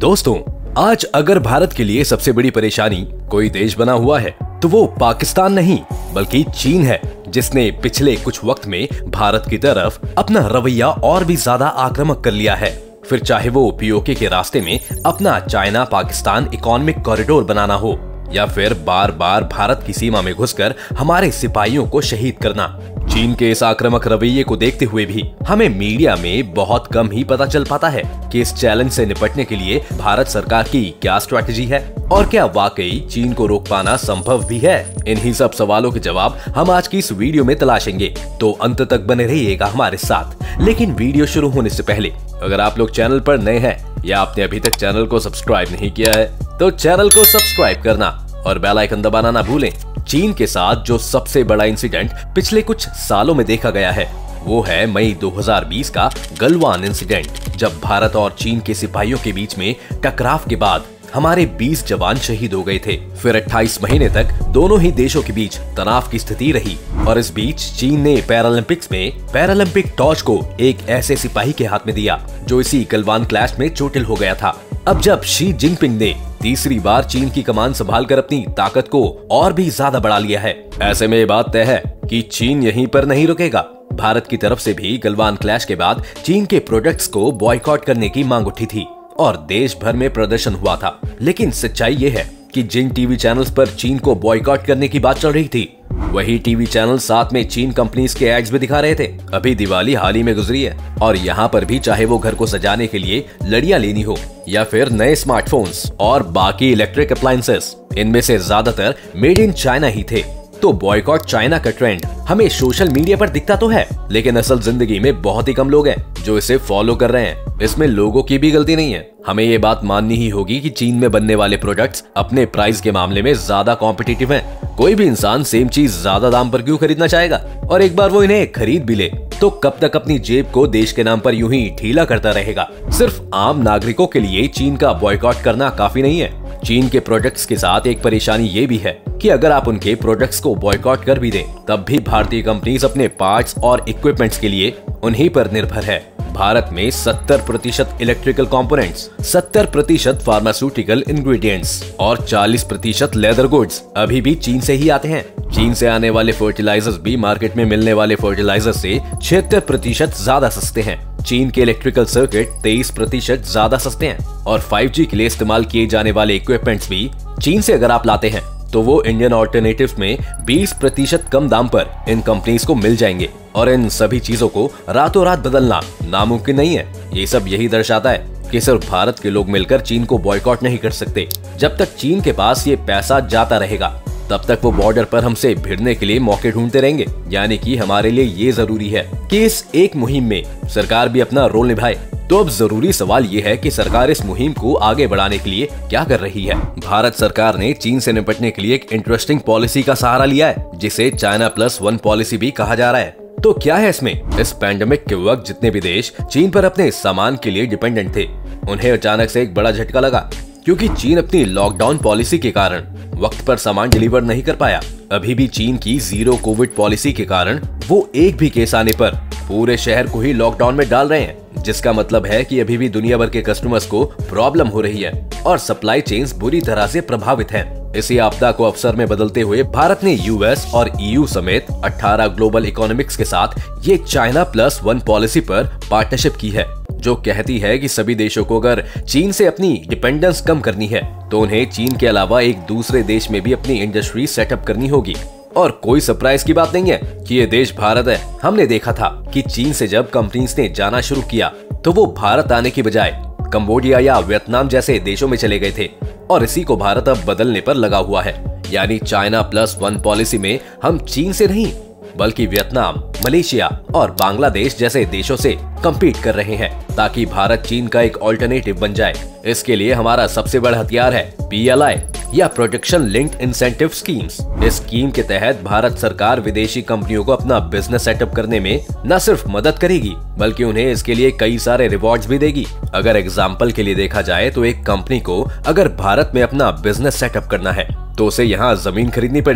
दोस्तों, आज अगर भारत के लिए सबसे बड़ी परेशानी कोई देश बना हुआ है तो वो पाकिस्तान नहीं बल्कि चीन है, जिसने पिछले कुछ वक्त में भारत की तरफ अपना रवैया और भी ज्यादा आक्रामक कर लिया है। फिर चाहे वो पीओके के रास्ते में अपना चाइना पाकिस्तान इकोनॉमिक कॉरिडोर बनाना हो या फिर बार बार भारत की सीमा में घुसकर हमारे सिपाहियों को शहीद करना। चीन के इस आक्रामक रवैये को देखते हुए भी हमें मीडिया में बहुत कम ही पता चल पाता है कि इस चैलेंज से निपटने के लिए भारत सरकार की क्या स्ट्रैटेजी है और क्या वाकई चीन को रोक पाना संभव भी है। इन्हीं सब सवालों के जवाब हम आज की इस वीडियो में तलाशेंगे, तो अंत तक बने रहिएगा हमारे साथ। लेकिन वीडियो शुरू होने से पहले अगर आप लोग चैनल पर नए हैं या आपने अभी तक चैनल को सब्सक्राइब नहीं किया है तो चैनल को सब्सक्राइब करना और बेल आइकन दबाना ना भूलें। चीन के साथ जो सबसे बड़ा इंसिडेंट पिछले कुछ सालों में देखा गया है वो है मई 2020 का गलवान इंसिडेंट, जब भारत और चीन के सिपाहियों के बीच में टकराव के बाद हमारे 20 जवान शहीद हो गए थे। फिर 28 महीने तक दोनों ही देशों के बीच तनाव की स्थिति रही और इस बीच चीन ने पैरालंपिक्स में पैरालंपिक टॉर्च को एक ऐसे सिपाही के हाथ में दिया जो इसी गलवान क्लैश में चोटिल हो गया था। अब जब शी जिनपिंग ने तीसरी बार चीन की कमान संभालकर अपनी ताकत को और भी ज्यादा बढ़ा लिया है, ऐसे में ये बात तय है कि चीन यहीं पर नहीं रुकेगा। भारत की तरफ से भी गलवान क्लैश के बाद चीन के प्रोडक्ट्स को बॉयकॉट करने की मांग उठी थी और देश भर में प्रदर्शन हुआ था। लेकिन सच्चाई ये है कि जिन टीवी चैनल्स पर चीन को बॉयकॉट करने की बात चल रही थी वही टीवी चैनल साथ में चीन कंपनीज के एड्स भी दिखा रहे थे। अभी दिवाली हाल ही में गुजरी है और यहाँ पर भी चाहे वो घर को सजाने के लिए लड़ियां लेनी हो या फिर नए स्मार्टफोन्स और बाकी इलेक्ट्रिक अप्लायंसेस, इनमें से ज्यादातर मेड इन चाइना ही थे। तो बॉयकॉट चाइना का ट्रेंड हमें सोशल मीडिया पर दिखता तो है, लेकिन असल जिंदगी में बहुत ही कम लोग हैं जो इसे फॉलो कर रहे हैं। इसमें लोगों की भी गलती नहीं है। हमें ये बात माननी ही होगी कि चीन में बनने वाले प्रोडक्ट्स अपने प्राइस के मामले में ज्यादा कॉम्पिटिटिव हैं। कोई भी इंसान सेम चीज ज्यादा दाम पर क्यों खरीदना चाहेगा, और एक बार वो इन्हें खरीद भी ले तो कब तक अपनी जेब को देश के नाम पर यूं ही ढीला करता रहेगा। सिर्फ आम नागरिकों के लिए चीन का बॉयकॉट करना काफी नहीं है। चीन के प्रोडक्ट्स के साथ एक परेशानी ये भी है कि अगर आप उनके प्रोडक्ट्स को बॉयकॉट कर भी दें तब भी भारतीय कंपनीज अपने पार्ट्स और इक्विपमेंट्स के लिए उन्हीं पर निर्भर है। भारत में 70% इलेक्ट्रिकल कंपोनेंट्स, 70% फार्मास्यूटिकल इंग्रेडिएंट्स और 40% लेदर गुड्स अभी भी चीन से ही आते हैं। चीन से आने वाले फर्टिलाइजर्स भी मार्केट में मिलने वाले फर्टिलाइजर से 76% ज्यादा सस्ते हैं। चीन के इलेक्ट्रिकल सर्किट 23% ज्यादा सस्ते हैं और 5G के लिए इस्तेमाल किए जाने वाले इक्विपमेंट्स भी चीन से अगर आप लाते हैं तो वो इंडियन ऑल्टरनेटिव्स में 20% कम दाम पर इन कंपनीज को मिल जाएंगे। और इन सभी चीजों को रातों रात बदलना नामुमकिन नहीं है। ये सब यही दर्शाता है कि सिर्फ भारत के लोग मिलकर चीन को बॉयकॉट नहीं कर सकते। जब तक चीन के पास ये पैसा जाता रहेगा तब तक वो बॉर्डर पर हमसे भिड़ने के लिए मौके ढूंढते रहेंगे। यानी कि हमारे लिए ये जरूरी है कि इस एक मुहिम में सरकार भी अपना रोल निभाए। तो अब जरूरी सवाल ये है कि सरकार इस मुहिम को आगे बढ़ाने के लिए क्या कर रही है। भारत सरकार ने चीन से निपटने के लिए एक इंटरेस्टिंग पॉलिसी का सहारा लिया है जिसे China+1 पॉलिसी भी कहा जा रहा है। तो क्या है इसमें? इस पैंडेमिक के वक्त जितने भी देश चीन पर अपने सामान के लिए डिपेंडेंट थे उन्हें अचानक से एक बड़ा झटका लगा, क्योंकि चीन अपनी लॉकडाउन पॉलिसी के कारण वक्त पर सामान डिलीवर नहीं कर पाया। अभी भी चीन की जीरो कोविड पॉलिसी के कारण वो एक भी केस आने पर पूरे शहर को ही लॉकडाउन में डाल रहे हैं, जिसका मतलब है कि अभी भी दुनिया भर के कस्टमर्स को प्रॉब्लम हो रही है और सप्लाई चेन्स बुरी तरह से प्रभावित हैं। इसी आपदा को अवसर में बदलते हुए भारत ने यूएस और ईयू समेत 18 ग्लोबल इकोनॉमिक्स के साथ ये China+1 पॉलिसी पर पार्टनरशिप की है, जो कहती है कि सभी देशों को अगर चीन से अपनी डिपेंडेंस कम करनी है तो उन्हें चीन के अलावा एक दूसरे देश में भी अपनी इंडस्ट्री सेटअप करनी होगी। और कोई सरप्राइज की बात नहीं है कि ये देश भारत है। हमने देखा था कि चीन से जब कंपनीज ने जाना शुरू किया तो वो भारत आने की बजाय कंबोडिया या वियतनाम जैसे देशों में चले गए थे, और इसी को भारत अब बदलने पर लगा हुआ है। यानी China+1 पॉलिसी में हम चीन से नहीं बल्कि वियतनाम, मलेशिया और बांग्लादेश जैसे देशों से कम्पीट कर रहे हैं ताकि भारत चीन का एक ऑल्टरनेटिव बन जाए। इसके लिए हमारा सबसे बड़ा हथियार है PLI या प्रोटेक्शन लिंक्ड इंसेंटिव स्कीम्स। इस स्कीम के तहत भारत सरकार विदेशी कंपनियों को अपना बिजनेस सेटअप करने में न सिर्फ मदद करेगी बल्कि उन्हें इसके लिए कई सारे रिवॉर्ड्स भी देगी। अगर एग्जाम्पल के लिए देखा जाए तो एक कंपनी को अगर भारत में अपना बिजनेस सेटअप करना है तो उसे यहाँ जमीन खरीदनी पड़ेगी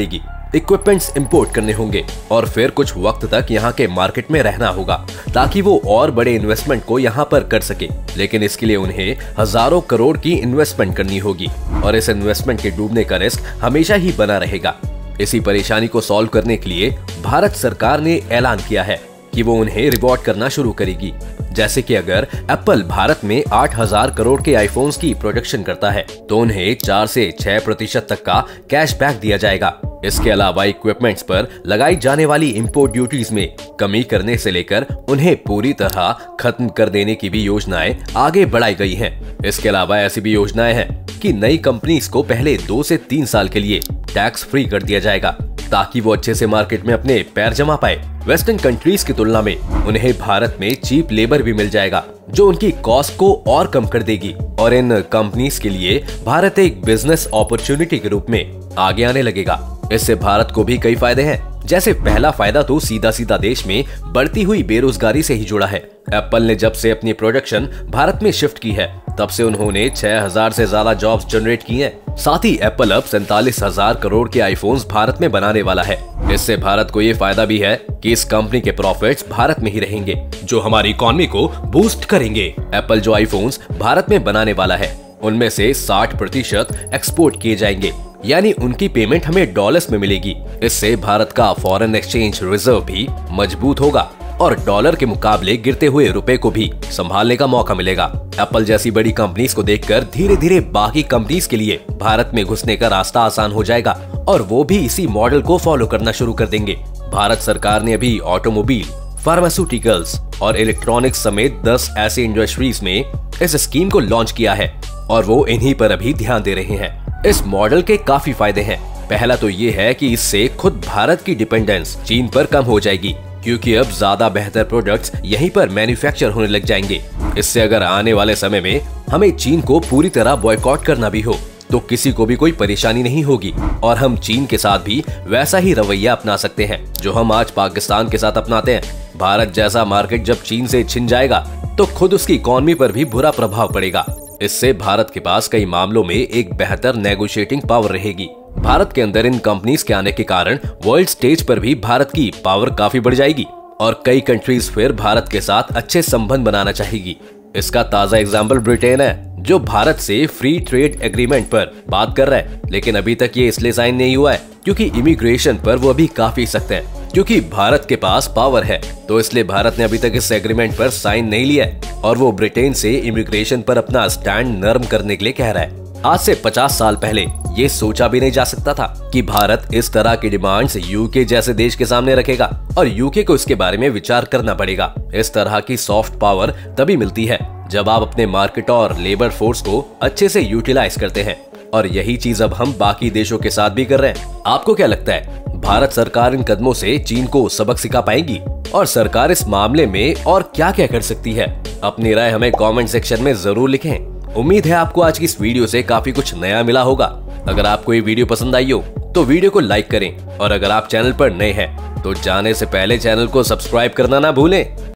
इक्विपमेंट्स इंपोर्ट करने होंगे और फिर कुछ वक्त तक यहाँ के मार्केट में रहना होगा ताकि वो और बड़े इन्वेस्टमेंट को यहाँ पर कर सके। लेकिन इसके लिए उन्हें हजारों करोड़ की इन्वेस्टमेंट करनी होगी और इस इन्वेस्टमेंट के डूबने का रिस्क हमेशा ही बना रहेगा। इसी परेशानी को सॉल्व करने के लिए भारत सरकार ने ऐलान किया है कि वो उन्हें रिवॉर्ड करना शुरू करेगी। जैसे कि अगर एप्पल भारत में 8,000 करोड़ के आईफोन्स की प्रोडक्शन करता है तो उन्हें 4 से 6% तक का कैशबैक दिया जाएगा। इसके अलावा इक्विपमेंट्स पर लगाई जाने वाली इंपोर्ट ड्यूटीज में कमी करने से लेकर उन्हें पूरी तरह खत्म कर देने की भी योजनाएं आगे बढ़ाई गई हैं। इसके अलावा ऐसी भी योजनाएं हैं कि नई कंपनीज को पहले 2 से 3 साल के लिए टैक्स फ्री कर दिया जाएगा ताकि वो अच्छे से मार्केट में अपने पैर जमा पाए। वेस्टर्न कंट्रीज की तुलना में उन्हें भारत में चीप लेबर भी मिल जाएगा जो उनकी कॉस्ट को और कम कर देगी और इन कंपनीज के लिए भारत एक बिजनेस अपॉर्चुनिटी के रूप में आगे आने लगेगा। इससे भारत को भी कई फायदे हैं। जैसे पहला फायदा तो सीधा सीधा देश में बढ़ती हुई बेरोजगारी से ही जुड़ा है। एप्पल ने जब से अपनी प्रोडक्शन भारत में शिफ्ट की है तब से उन्होंने 6,000 से ज्यादा जॉब्स जनरेट की हैं। साथ ही एप्पल अब 47,000 करोड़ के आईफोन्स भारत में बनाने वाला है। इससे भारत को ये फायदा भी है कि इस कंपनी के प्रॉफिट्स भारत में ही रहेंगे जो हमारी इकोनॉमी को बूस्ट करेंगे। एप्पल जो आईफोन्स भारत में बनाने वाला है उनमें से 60% एक्सपोर्ट किए जाएंगे, यानी उनकी पेमेंट हमें डॉलर्स में मिलेगी। इससे भारत का फॉरेन एक्सचेंज रिजर्व भी मजबूत होगा और डॉलर के मुकाबले गिरते हुए रुपए को भी संभालने का मौका मिलेगा। एप्पल जैसी बड़ी कंपनीज को देखकर धीरे धीरे बाकी कंपनीज के लिए भारत में घुसने का रास्ता आसान हो जाएगा और वो भी इसी मॉडल को फॉलो करना शुरू कर देंगे। भारत सरकार ने अभी ऑटोमोबाइल, फार्मास्यूटिकल्स और इलेक्ट्रॉनिक्स समेत 10 ऐसी इंडस्ट्रीज में इस स्कीम को लॉन्च किया है और वो इन्हीं पर अभी ध्यान दे रहे हैं। इस मॉडल के काफी फायदे हैं। पहला तो ये है कि इससे खुद भारत की डिपेंडेंस चीन पर कम हो जाएगी क्योंकि अब ज्यादा बेहतर प्रोडक्ट्स यहीं पर मैन्युफैक्चर होने लग जाएंगे। इससे अगर आने वाले समय में हमें चीन को पूरी तरह बॉयकॉट करना भी हो तो किसी को भी कोई परेशानी नहीं होगी और हम चीन के साथ भी वैसा ही रवैया अपना सकते हैं जो हम आज पाकिस्तान के साथ अपनाते हैं। भारत जैसा मार्केट जब चीन से छिन जाएगा तो खुद उसकी इकोनॉमी पर भी बुरा प्रभाव पड़ेगा। इससे भारत के पास कई मामलों में एक बेहतर नेगोशिएटिंग पावर रहेगी। भारत के अंदर इन कंपनीज के आने के कारण वर्ल्ड स्टेज पर भी भारत की पावर काफी बढ़ जाएगी और कई कंट्रीज फिर भारत के साथ अच्छे संबंध बनाना चाहेगी। इसका ताजा एग्जाम्पल ब्रिटेन है जो भारत से फ्री ट्रेड एग्रीमेंट पर बात कर रहा है, लेकिन अभी तक ये इसलिए साइन नहीं हुआ है क्योंकि इमिग्रेशन पर वो अभी काफी सख्त है। क्योंकि भारत के पास पावर है तो इसलिए भारत ने अभी तक इस एग्रीमेंट पर साइन नहीं लिया है और वो ब्रिटेन से इमिग्रेशन पर अपना स्टैंड नरम करने के लिए कह रहा है। आज से 50 साल पहले ये सोचा भी नहीं जा सकता था कि भारत इस तरह की डिमांड्स यूके जैसे देश के सामने रखेगा और यूके को इसके बारे में विचार करना पड़ेगा। इस तरह की सॉफ्ट पावर तभी मिलती है जब आप अपने मार्केट और लेबर फोर्स को अच्छे से यूटिलाइज करते हैं और यही चीज अब हम बाकी देशों के साथ भी कर रहे हैं। आपको क्या लगता है, भारत सरकार इन कदमों से चीन को सबक सिखा पाएगी और सरकार इस मामले में और क्या क्या कर सकती है? अपनी राय हमें कमेंट सेक्शन में जरूर लिखें। उम्मीद है आपको आज की इस वीडियो से काफी कुछ नया मिला होगा। अगर आपको ये वीडियो पसंद आई हो तो वीडियो को लाइक करें और अगर आप चैनल पर नए हैं तो जाने से पहले चैनल को सब्सक्राइब करना ना भूलें।